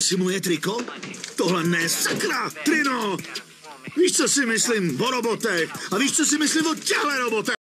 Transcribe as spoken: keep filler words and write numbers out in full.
si moje triko? Tohle ne, sakra, Trino! Víš, co si myslím o robotech? A víš, co si myslím o těchto robotech?